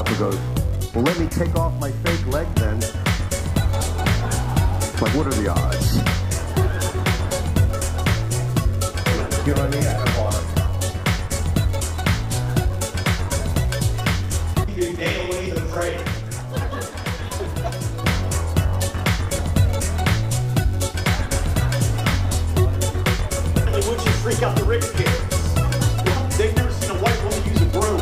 Papa goes, well, let me take off my fake leg then. Like, what are the odds? You know what I mean? I don't want You nail away the prey. Would you freak out the rich kids? They've never seen a white woman use a broom.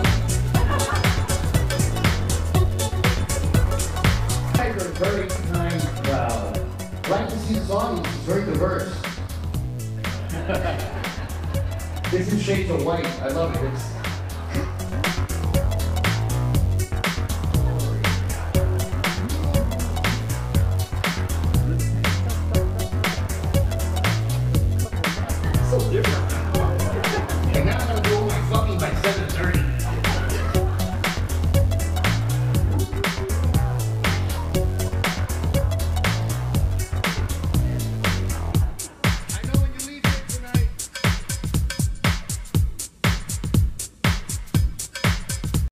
Guys are very kind. Like to see the song, it's very diverse. Different shades of white. I love it.